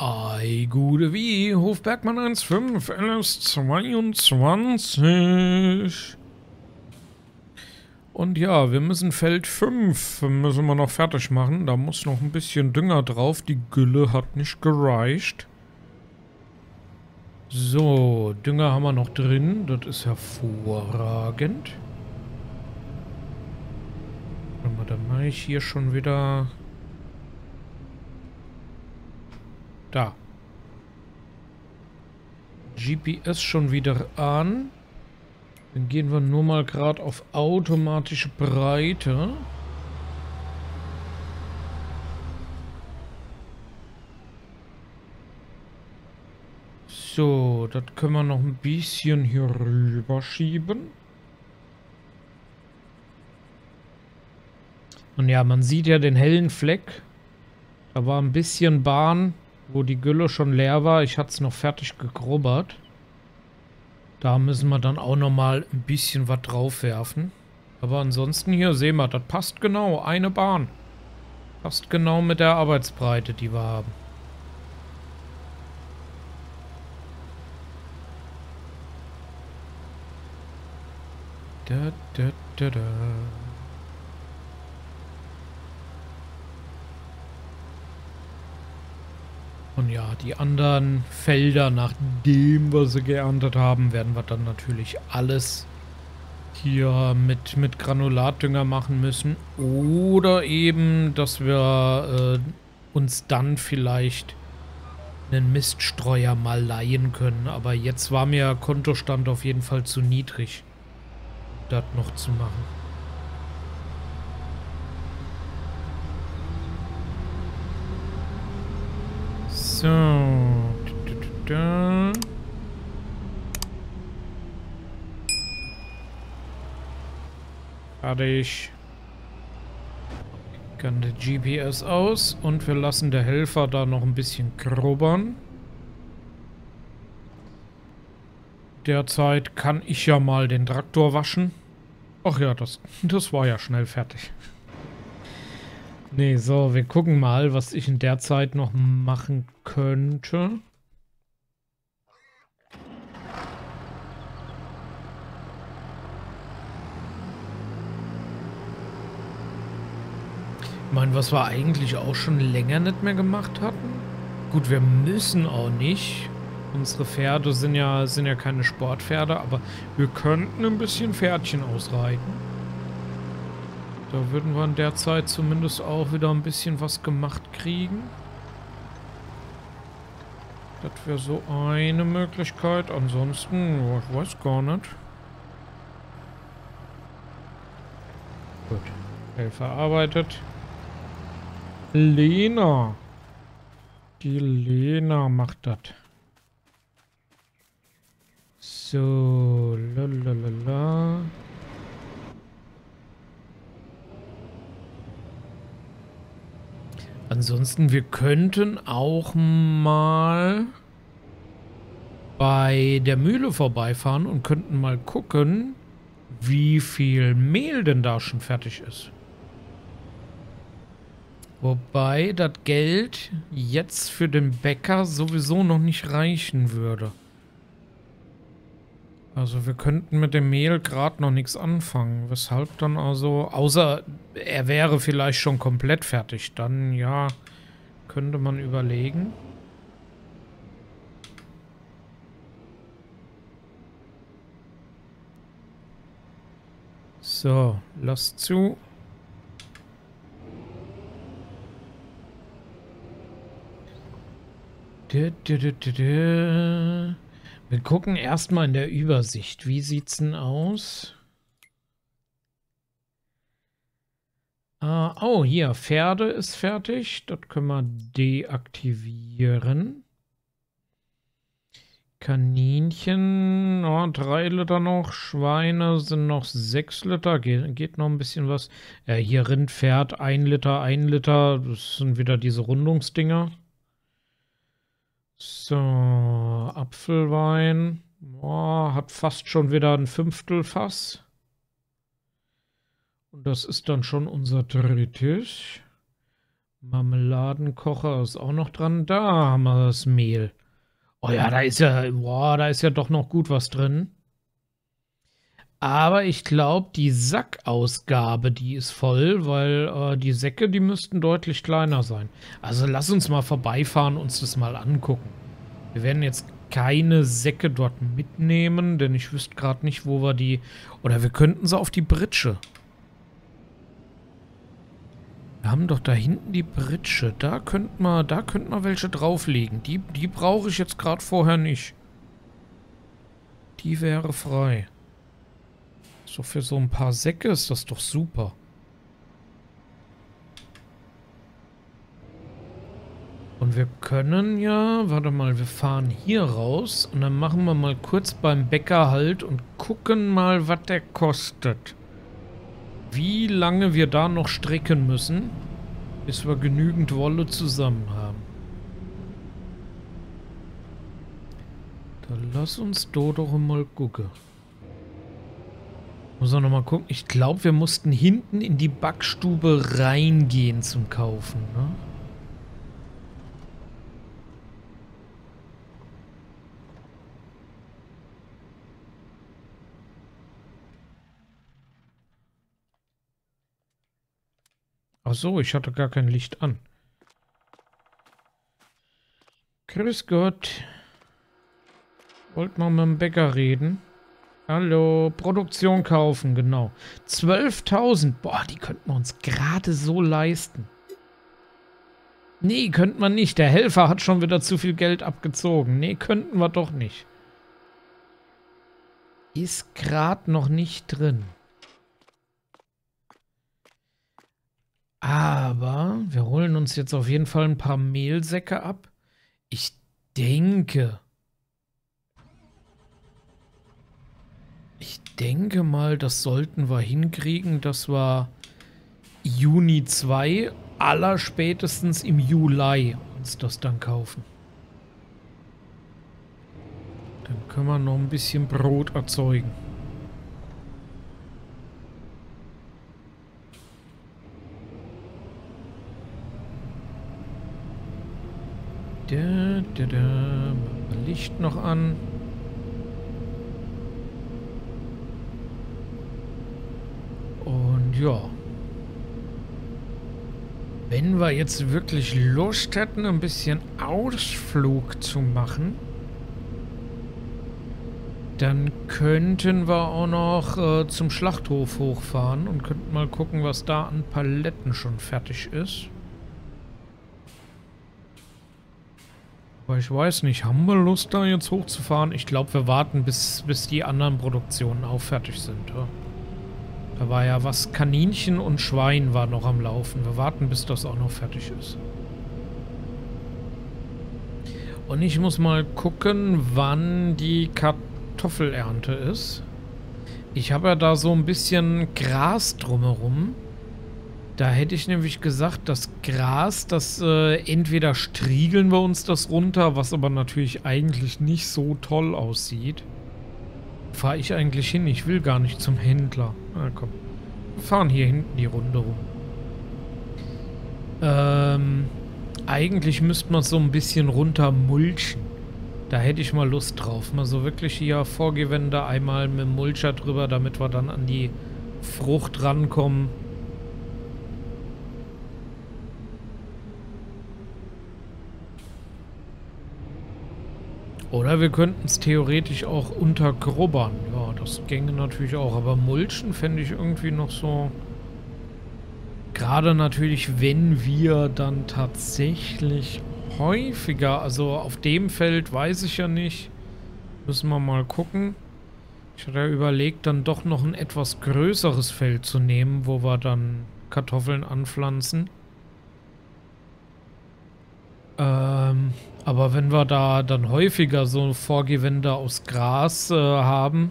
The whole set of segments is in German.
Ei, gute wie, Hofbergmann 1.5, LS 22. Und ja, wir müssen Feld 5, müssen wir noch fertig machen. Da muss noch ein bisschen Dünger drauf. Die Gülle hat nicht gereicht. So, Dünger haben wir noch drin. Das ist hervorragend. Warte mal, dann mache ich hier schon wieder... Da. GPS schon wieder an. Dann gehen wir nur mal gerade auf automatische Breite. So, das können wir noch ein bisschen hier rüber schieben. Und ja, man sieht ja den hellen Fleck. Da war ein bisschen Bahn, wo die Gülle schon leer war. Ich hatte es noch fertig gegrubbert. Da müssen wir dann auch nochmal ein bisschen was drauf werfen. Aber ansonsten hier sehen wir, das passt genau. Eine Bahn. Passt genau mit der Arbeitsbreite, die wir haben. Da, da, da, da. Und ja, die anderen Felder, nachdem wir sie geerntet haben, werden wir dann natürlich alles hier mit Granulatdünger machen müssen. Oder eben, dass wir uns dann vielleicht einen Miststreuer mal leihen können. Aber jetzt war mir Kontostand auf jeden Fall zu niedrig, das noch zu machen. So. Fertig. Kann der GPS aus und wir lassen der Helfer da noch ein bisschen grubbern. Derzeit kann ich ja mal den Traktor waschen. Ach ja, das war ja schnell fertig. Nee, so, wir gucken mal, was ich in der Zeit noch machen könnte. Ich meine, was wir eigentlich auch schon länger nicht mehr gemacht hatten. Gut, wir müssen auch nicht. Unsere Pferde sind ja keine Sportpferde, aber wir könnten ein bisschen Pferdchen ausreiten. Da würden wir in der Zeit zumindest auch wieder ein bisschen was gemacht kriegen. Das wäre so eine Möglichkeit. Ansonsten, ich weiß gar nicht. Gut. Helfer arbeitet. Lena. Die Lena macht das. So, lalalala. Ansonsten, wir könnten auch mal bei der Mühle vorbeifahren und könnten mal gucken, wie viel Mehl denn da schon fertig ist. Wobei das Geld jetzt für den Bäcker sowieso noch nicht reichen würde. Also wir könnten mit dem Mehl gerade noch nichts anfangen. Weshalb dann also, außer er wäre vielleicht schon komplett fertig. Dann ja, könnte man überlegen. So, lass zu. Wir gucken erstmal in der Übersicht. Wie sieht's denn aus? Oh, hier, Pferde ist fertig. Das können wir deaktivieren. Kaninchen, 3 Liter noch. Schweine sind noch 6 Liter. Geht noch ein bisschen was. Hier Rindpferd, 1 Liter, 1 Liter. Das sind wieder diese Rundungsdinger. So, Apfelwein. Hat fast schon wieder ein 1/5 Fass. Und das ist dann schon unser drittes. Marmeladenkocher ist auch noch dran. Da haben wir das Mehl. Oh ja, da ist ja doch noch gut was drin. Aber ich glaube, die Sackausgabe, die ist voll, weil die Säcke, die müssten deutlich kleiner sein. Also lass uns mal vorbeifahren, uns das mal angucken. Wir werden jetzt keine Säcke dort mitnehmen, denn ich wüsste gerade nicht, wo wir die... Oder wir könnten sie auf die Britsche. Wir haben doch da hinten die Britsche. Da könnten wir welche drauflegen. Die brauche ich jetzt gerade vorher nicht. Die wäre frei. So für so ein paar Säcke ist das doch super. Und wir können ja, warte mal, wir fahren hier raus und dann machen wir mal kurz beim Bäcker Halt und gucken mal, was der kostet. Wie lange wir da noch strecken müssen, bis wir genügend Wolle zusammen haben. Dann lass uns doch mal gucken. Muss auch noch mal gucken. Ich glaube, wir mussten hinten in die Backstube reingehen zum Kaufen, ne? Ach so, ich hatte gar kein Licht an. Grüß Gott. Wollt mal mit dem Bäcker reden? Hallo, Produktion kaufen, genau. 12.000. Boah, die könnten wir uns gerade so leisten. Nee, könnten wir nicht. Der Helfer hat schon wieder zu viel Geld abgezogen. Nee, könnten wir doch nicht. Ist gerade noch nicht drin. Aber wir holen uns jetzt auf jeden Fall ein paar Mehlsäcke ab. Ich denke mal, das sollten wir hinkriegen, dass wir Juni 2, allerspätestens im Juli uns das dann kaufen. Dann können wir noch ein bisschen Brot erzeugen. Licht noch an. Und ja. Wenn wir jetzt wirklich Lust hätten, ein bisschen Ausflug zu machen, dann könnten wir auch noch zum Schlachthof hochfahren und könnten mal gucken, was da an Paletten schon fertig ist. Aber ich weiß nicht, haben wir Lust da jetzt hochzufahren? Ich glaube, wir warten, bis die anderen Produktionen auch fertig sind. Ja. Da war ja was, Kaninchen und Schwein war noch am Laufen. Wir warten, bis das auch noch fertig ist. Und ich muss mal gucken, wann die Kartoffelernte ist. Ich habe ja da so ein bisschen Gras drumherum. Da hätte ich nämlich gesagt, das Gras, das entweder striegeln wir uns das runter, was aber natürlich eigentlich nicht so toll aussieht. Fahre ich eigentlich hin? Ich will gar nicht zum Händler. Na komm. Wir fahren hier hinten die Runde rum. Eigentlich müsste man so ein bisschen runter mulchen. Da hätte ich mal Lust drauf. Mal so wirklich hier Vorgewände einmal mit dem Mulcher drüber, damit wir dann an die Frucht rankommen. Oder wir könnten es theoretisch auch untergrubbern. Ja, das ginge natürlich auch. Aber mulchen fände ich irgendwie noch so... Gerade natürlich, wenn wir dann tatsächlich häufiger... Also auf dem Feld weiß ich ja nicht. Müssen wir mal gucken. Ich hatte ja überlegt, dann doch noch ein etwas größeres Feld zu nehmen, wo wir dann Kartoffeln anpflanzen. Aber wenn wir da dann häufiger so Vorgewände aus Gras haben,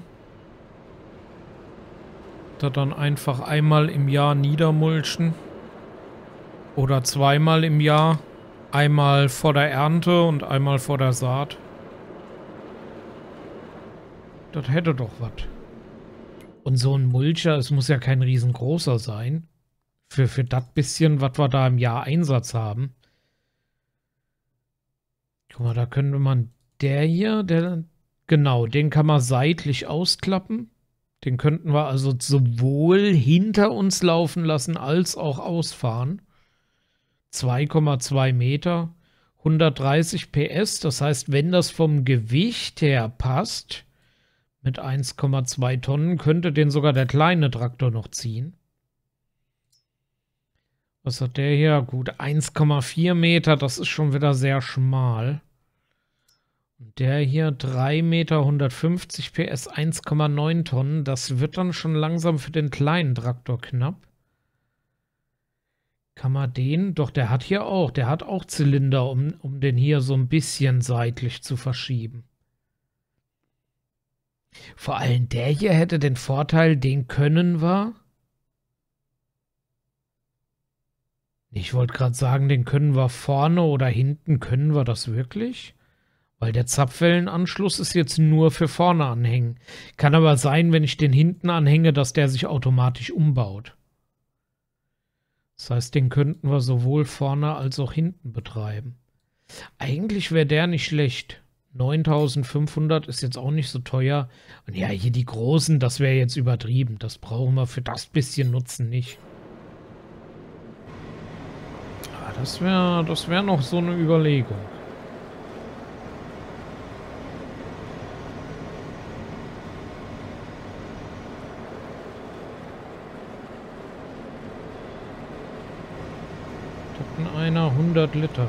da dann einfach einmal im Jahr niedermulchen oder zweimal im Jahr, einmal vor der Ernte und einmal vor der Saat. Das hätte doch was. Und so ein Mulcher, es muss ja kein riesengroßer sein. Für das bisschen, was wir da im Jahr Einsatz haben. Guck mal, da könnte man genau, den kann man seitlich ausklappen. Den könnten wir also sowohl hinter uns laufen lassen, als auch ausfahren. 2,2 Meter, 130 PS. Das heißt, wenn das vom Gewicht her passt, mit 1,2 Tonnen, könnte den sogar der kleine Traktor noch ziehen. Was hat der hier? Gut, 1,4 Meter, das ist schon wieder sehr schmal. Und der hier 3 Meter, 150 PS, 1,9 Tonnen. Das wird dann schon langsam für den kleinen Traktor knapp. Kann man den? Doch, der hat hier auch. Der hat auch Zylinder, um den hier so ein bisschen seitlich zu verschieben. Vor allem der hier hätte den Vorteil, den können wir. Ich wollte gerade sagen, den können wir vorne oder hinten, können wir das wirklich? Weil der Zapfwellenanschluss ist jetzt nur für vorne anhängen. Kann aber sein, wenn ich den hinten anhänge, dass der sich automatisch umbaut. Das heißt, den könnten wir sowohl vorne als auch hinten betreiben. Eigentlich wäre der nicht schlecht. 9.500 ist jetzt auch nicht so teuer. Und ja, hier die großen, das wäre jetzt übertrieben. Das brauchen wir für das bisschen Nutzen nicht. Aber das wär noch so eine Überlegung. Da hat einer 100 Liter.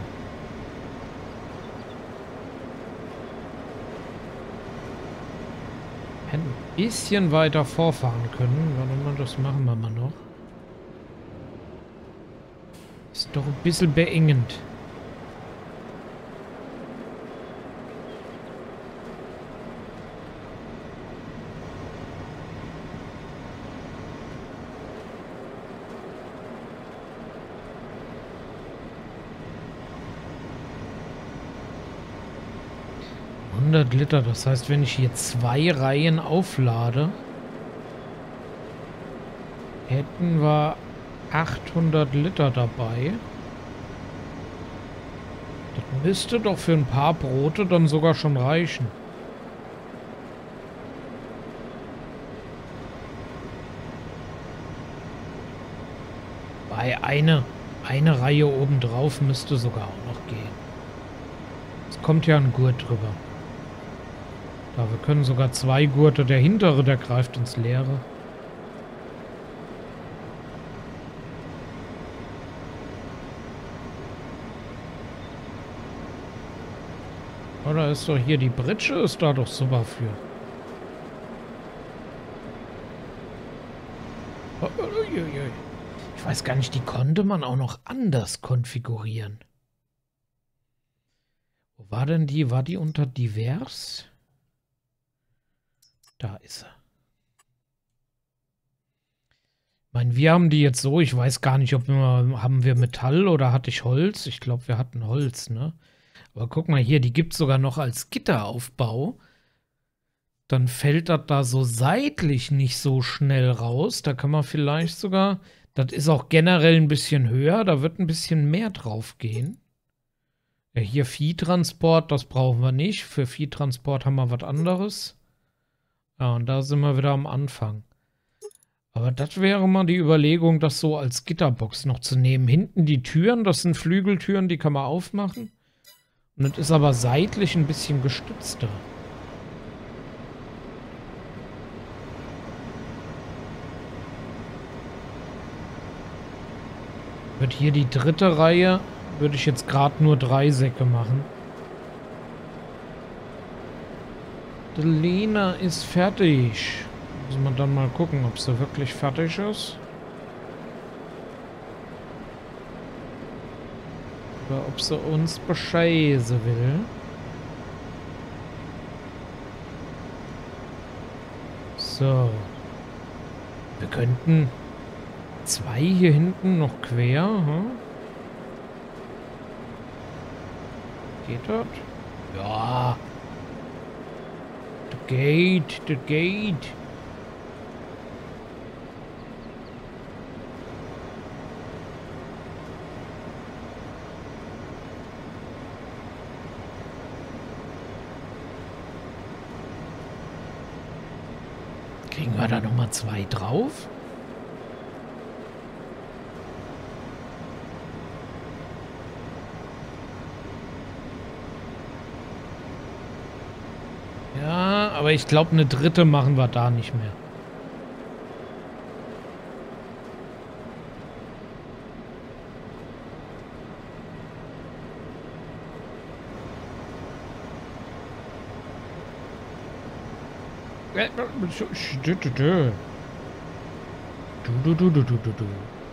Hätten ein bisschen weiter vorfahren können. Warte mal, das machen wir mal noch. Ist doch ein bisschen beengend. Liter, das heißt, wenn ich hier 2 Reihen auflade, hätten wir 800 Liter dabei. Das müsste doch für ein paar Brote dann sogar schon reichen. Bei eine Reihe obendrauf müsste sogar auch noch gehen. Es kommt ja ein Gurt drüber. Da, wir können sogar 2 Gurte. Der hintere, der greift ins Leere. Oder ist doch hier die Britsche, ist da doch super für. Ich weiß gar nicht, die konnte man auch noch anders konfigurieren. Wo war denn die? War die unter divers? Da ist er. Ich meine, wir haben die jetzt so, ich weiß gar nicht, haben wir Metall oder hatte ich Holz? Ich glaube, wir hatten Holz, ne? Aber guck mal hier, die gibt es sogar noch als Gitteraufbau. Dann fällt das da so seitlich nicht so schnell raus. Da kann man vielleicht sogar, das ist auch generell ein bisschen höher, da wird ein bisschen mehr drauf gehen. Ja, hier Viehtransport, das brauchen wir nicht. Für Viehtransport haben wir was anderes. Ja, und da sind wir wieder am Anfang. Aber das wäre mal die Überlegung, das so als Gitterbox noch zu nehmen. Hinten die Türen, das sind Flügeltüren, die kann man aufmachen. Und das ist aber seitlich ein bisschen gestützter. Wird hier die dritte Reihe, würde ich jetzt gerade nur 3 Säcke machen. Die Lena ist fertig. Muss man dann mal gucken, ob sie wirklich fertig ist. Oder ob sie uns bescheißen will. So. Wir könnten 2 hier hinten noch quer. Hm? Geht das? Ja. Das geht. Kriegen wir da nochmal 2 drauf? Ja, aber ich glaube, eine dritte machen wir da nicht mehr. Da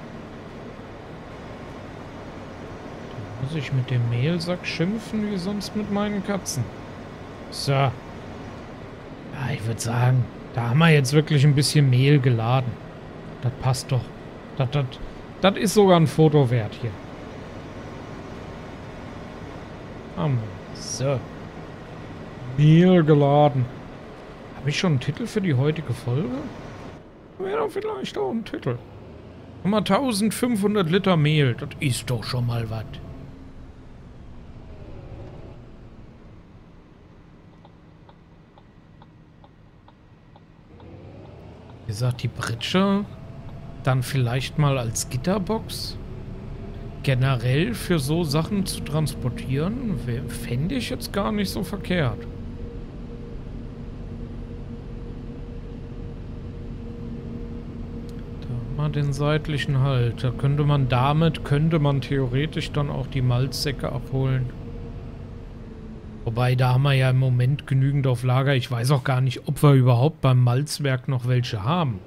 muss ich mit dem Mehlsack schimpfen, wie sonst mit meinen Katzen. So. Ja, ich würde sagen, da haben wir jetzt wirklich ein bisschen Mehl geladen. Das passt doch. Das ist sogar ein Foto wert hier. So. Mehl geladen. Habe ich schon einen Titel für die heutige Folge? Wäre doch vielleicht auch ein Titel. Nochmal 1500 Liter Mehl. Das ist doch schon mal was. Wie gesagt, die Pritsche dann vielleicht mal als Gitterbox. Generell für so Sachen zu transportieren, fände ich jetzt gar nicht so verkehrt. Den seitlichen Halt. Da könnte man theoretisch dann auch die Malzsäcke abholen. Wobei, da haben wir ja im Moment genügend auf Lager. Ich weiß auch gar nicht, ob wir überhaupt beim Malzwerk noch welche haben.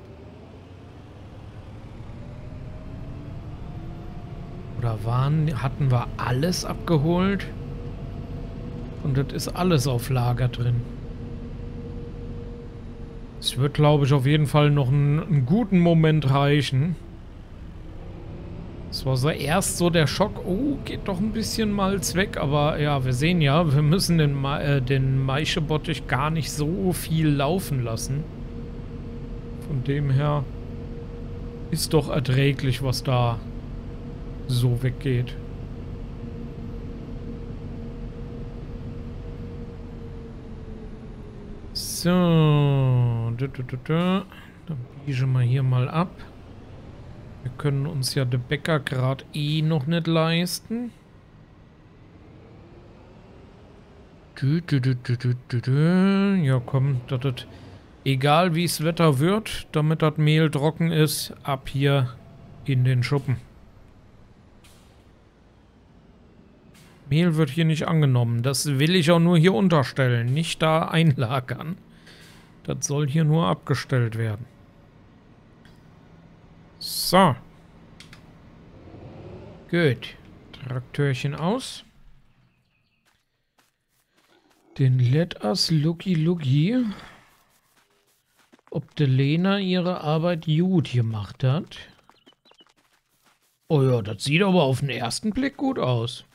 Oder hatten wir alles abgeholt? Und das ist alles auf Lager drin. Es wird, glaube ich, auf jeden Fall noch einen guten Moment reichen. Es war so erst so der Schock, oh, geht doch ein bisschen Malz weg, aber ja, wir sehen ja, wir müssen den Maischebottich gar nicht so viel laufen lassen. Von dem her ist doch erträglich, was da so weggeht. So, dann biegen wir hier mal ab. Wir können uns ja den Bäcker gerade noch nicht leisten. Ja komm, egal wie das Wetter wird, damit das Mehl trocken ist, ab hier in den Schuppen. Mehl wird hier nicht angenommen. Das will ich auch nur hier unterstellen, nicht da einlagern. Das soll hier nur abgestellt werden. So. Gut. Traktörchen aus. Den let us looky, ob die Lena ihre Arbeit gut gemacht hat. Oh ja, das sieht aber auf den ersten Blick gut aus.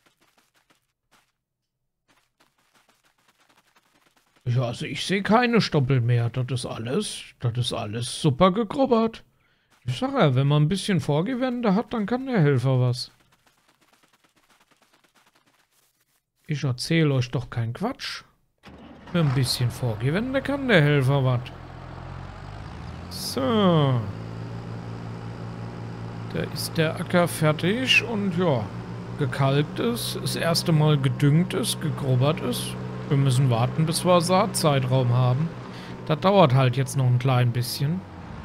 Ja, also ich sehe keine Stoppel mehr. Das ist alles super gegrubbert. Ich sag ja, wenn man ein bisschen Vorgewende hat, dann kann der Helfer was. Ich erzähle euch doch keinen Quatsch. Für ein bisschen Vorgewende kann der Helfer was. So. Da ist der Acker fertig und ja, gekalkt ist, das erste Mal gedüngt ist, gegrubbert ist. Wir müssen warten, bis wir Saatzeitraum haben. Das dauert halt jetzt noch ein klein bisschen.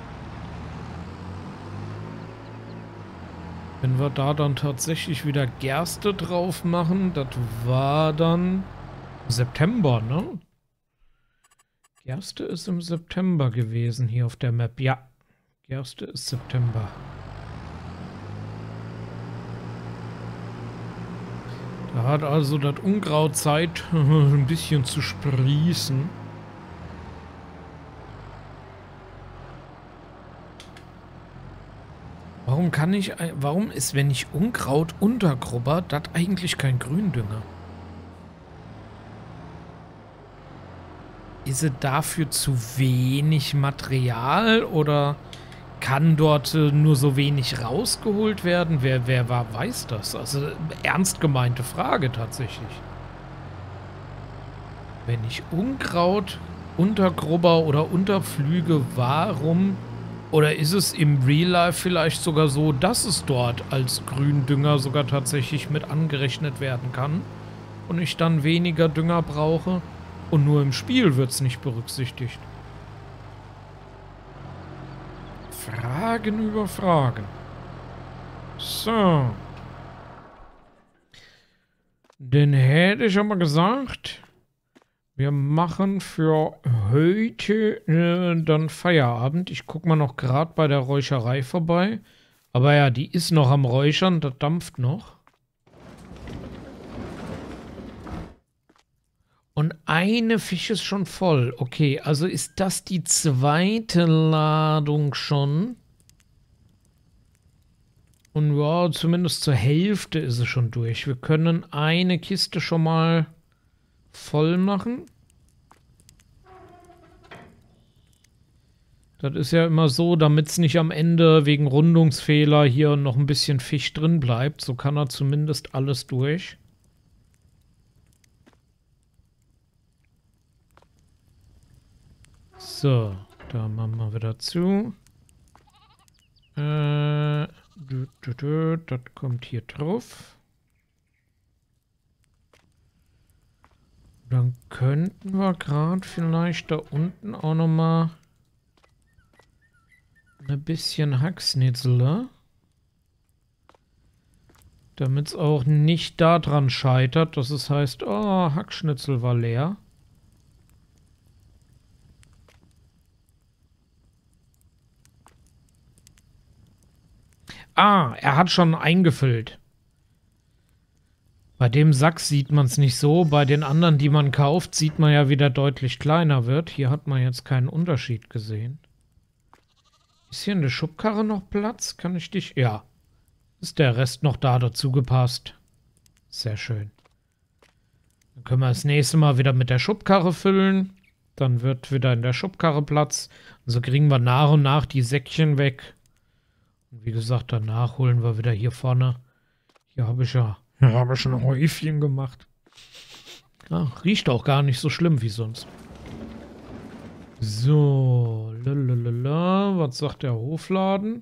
Wenn wir da dann tatsächlich wieder Gerste drauf machen, das war dann September, ne? Gerste ist im September gewesen hier auf der Map. Ja, Gerste ist September. Da hat also das Unkraut Zeit, ein bisschen zu sprießen. Warum ist, wenn ich Unkraut untergrubber, das eigentlich kein Gründünger? Ist es dafür zu wenig Material oder kann dort nur so wenig rausgeholt werden? Wer weiß das? Also ernst gemeinte Frage tatsächlich. Wenn ich Unkraut Untergrubber oder Unterpflüge, warum? Oder ist es im Real Life vielleicht sogar so, dass es dort als Gründünger sogar tatsächlich mit angerechnet werden kann und ich dann weniger Dünger brauche und nur im Spiel wird es nicht berücksichtigt? Fragen über Fragen. So. Dann hätte ich aber gesagt, wir machen für heute dann Feierabend. Ich gucke mal noch gerade bei der Räucherei vorbei. Aber ja, die ist noch am Räuchern, das dampft noch. Und eine Fisch ist schon voll. Okay, also ist das die zweite Ladung schon? Und ja, zumindest zur Hälfte ist es schon durch. Wir können eine Kiste schon mal voll machen. Das ist ja immer so, damit es nicht am Ende wegen Rundungsfehler hier noch ein bisschen Fisch drin bleibt. So kann er zumindest alles durch. So, da machen wir wieder zu. Das kommt hier drauf. Dann könnten wir gerade vielleicht da unten auch nochmal ein bisschen Hacksnitzel, damit es auch nicht daran scheitert, dass es heißt, oh, Hackschnitzel war leer. Ah, er hat schon eingefüllt. Bei dem Sack sieht man es nicht so. Bei den anderen, die man kauft, sieht man ja, wie der deutlich kleiner wird. Hier hat man jetzt keinen Unterschied gesehen. Ist hier in der Schubkarre noch Platz? Kann ich dich... Ja. Ist der Rest noch da dazu gepasst? Sehr schön. Dann können wir das nächste Mal wieder mit der Schubkarre füllen. Dann wird wieder in der Schubkarre Platz. Und so kriegen wir nach und nach die Säckchen weg. Und wie gesagt, danach holen wir wieder hier vorne. Hier habe ich ja schon ein Häufchen gemacht. Ja, riecht auch gar nicht so schlimm wie sonst. So, lalalala, was sagt der Hofladen?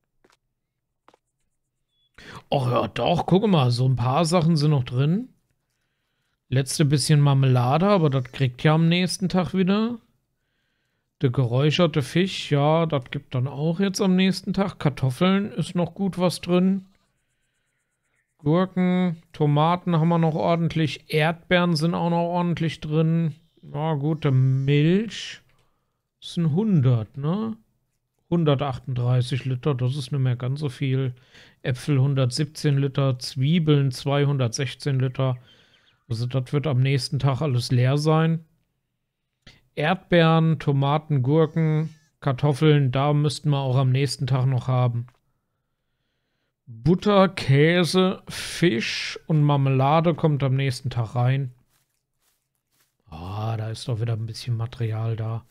Oh ja, doch, guck mal, so ein paar Sachen sind noch drin. Letzte bisschen Marmelade, aber das kriegt ja am nächsten Tag wieder. Der geräucherte Fisch, ja, das gibt dann auch jetzt am nächsten Tag. Kartoffeln ist noch gut was drin. Gurken, Tomaten haben wir noch ordentlich. Erdbeeren sind auch noch ordentlich drin. Ja, gute Milch. Das sind 100, ne? 138 Liter, das ist nicht mehr ganz so viel. Äpfel 117 Liter, Zwiebeln 216 Liter. Also das wird am nächsten Tag alles leer sein. Erdbeeren, Tomaten, Gurken, Kartoffeln, da müssten wir auch am nächsten Tag noch haben. Butter, Käse, Fisch und Marmelade kommt am nächsten Tag rein. Ah, da ist doch wieder ein bisschen Material da.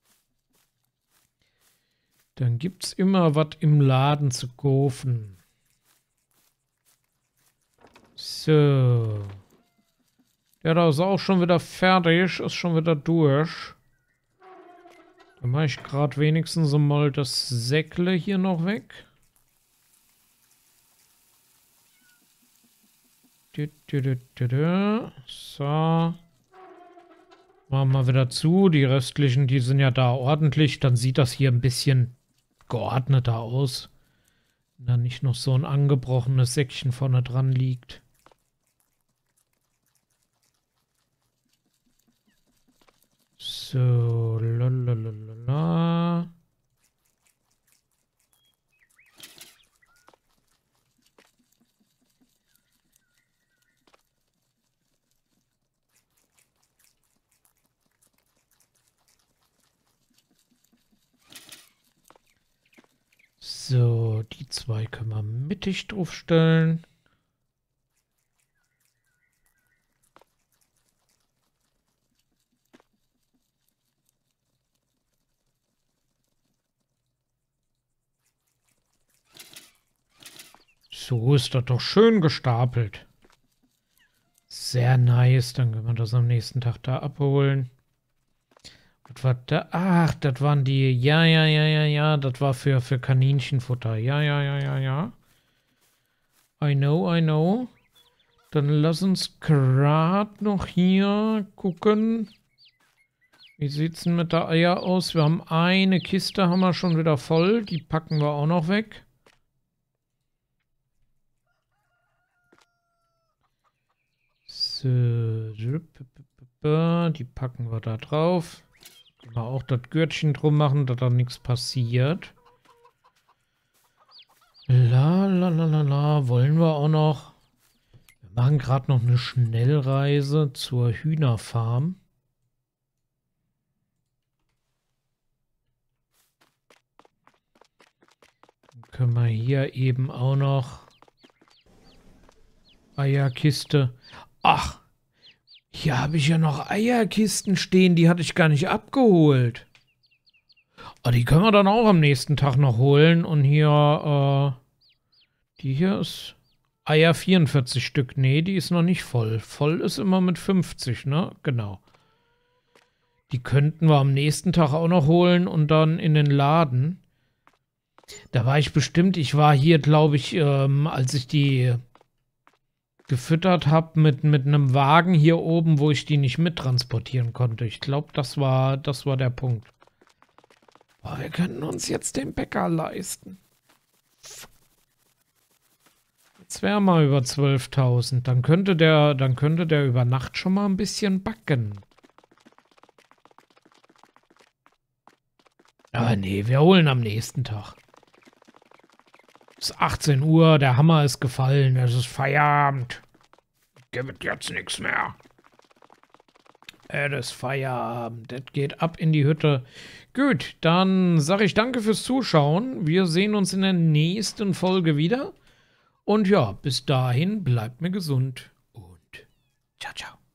Dann gibt's immer was im Laden zu kaufen. So. Ja, da ist auch schon wieder fertig, ist schon wieder durch. Dann mache ich gerade wenigstens mal das Säckle hier noch weg. So. Machen wir wieder zu. Die restlichen, die sind ja da ordentlich. Dann sieht das hier ein bisschen geordneter aus. Wenn da nicht noch so ein angebrochenes Säckchen vorne dran liegt. So, lalalala. So, die zwei können wir mittig draufstellen. So ist das doch schön gestapelt. Sehr nice. Dann können wir das am nächsten Tag da abholen. Was war da? Ach, das waren die. Ja. Das war für Kaninchenfutter. Ja. I know. Dann lass uns gerade noch hier gucken. Wie sieht's denn mit der Eier aus? Wir haben eine Kiste, haben wir schon wieder voll. Die packen wir auch noch weg. So. Die packen wir da drauf. Können wir auch das Gürtchen drum machen, dass da nichts passiert. La. Wollen wir auch noch... Wir machen gerade noch eine Schnellreise zur Hühnerfarm. Dann können wir hier eben auch noch... Eierkiste. Ach, hier habe ich ja noch Eierkisten stehen, die hatte ich gar nicht abgeholt. Oh, die können wir dann auch am nächsten Tag noch holen. Und hier, die hier ist Eier 44 Stück. Nee, die ist noch nicht voll. Voll ist immer mit 50, ne? Genau. Die könnten wir am nächsten Tag auch noch holen und dann in den Laden. Da war ich bestimmt, ich war hier, glaube ich, als ich die gefüttert habe mit einem Wagen hier oben, wo ich die nicht mittransportieren konnte. Ich glaube, das war der Punkt. Boah, wir könnten uns jetzt den Bäcker leisten. Jetzt wäre mal über 12.000. Dann könnte der über Nacht schon mal ein bisschen backen. Aber nee, wir holen am nächsten Tag. Es ist 18 Uhr, der Hammer ist gefallen, es ist Feierabend. Gibt jetzt nichts mehr. Es ist Feierabend, das geht ab in die Hütte. Gut, dann sage ich danke fürs Zuschauen. Wir sehen uns in der nächsten Folge wieder. Und ja, bis dahin bleibt mir gesund und ciao.